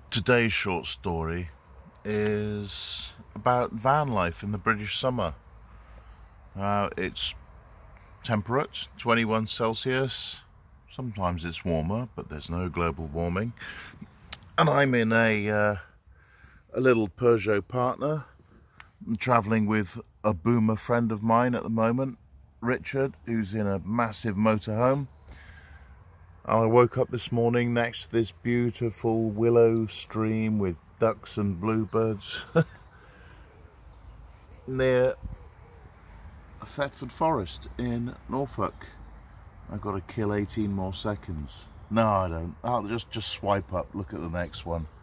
Today's short story is about van life in the British summer. It's temperate, 21 Celsius. Sometimes it's warmer, but there's no global warming. And I'm in a little Peugeot partner. I'm travelling with a boomer friend of mine at the moment, Richard, who's in a massive motorhome. I woke up this morning next to this beautiful willow stream with ducks and bluebirds near Thetford Forest in Norfolk. I've got to kill 18 more seconds. No, I don't. I'll just swipe up. Look at the next one.